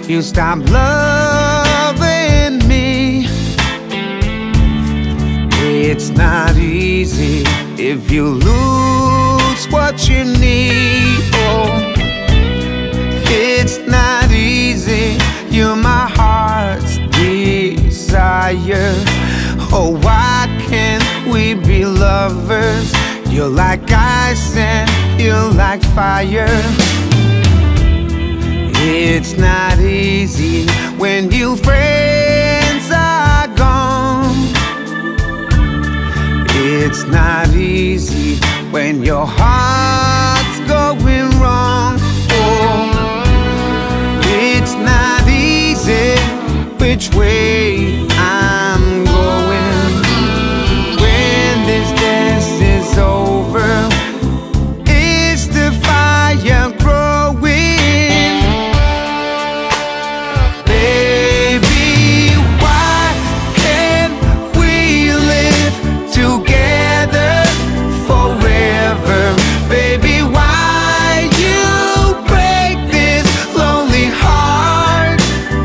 you stop loving me. It's not easy if you lose what you need. Oh, it's not easy, you're my heart's desire. Oh, why can't we be lovers? You're like ice and you're like fire. It's not easy when your friends are gone. It's not easy when your heart's going wrong. Oh, it's not easy which way I'm going. When this dance is over, is the fire growing? Baby, why can't we live together forever? Baby, why you break this lonely heart?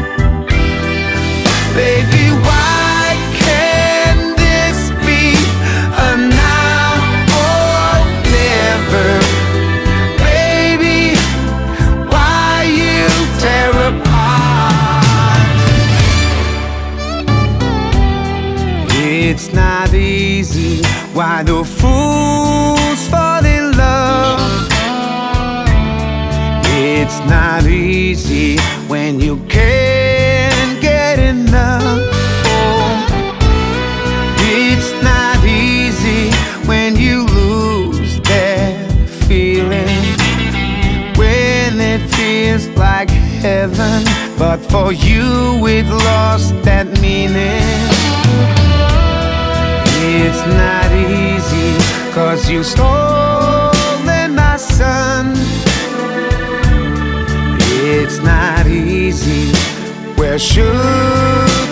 Baby, why can't this be a now or never? Baby, why you tear apart? It's not easy, why do fools fall in love? It's not easy when you can't get enough. Oh, it's not easy when you lose that feeling, when it feels like heaven, but for you it lost that meaning. It's not easy, 'cause you stolen my sun. It's not easy, where should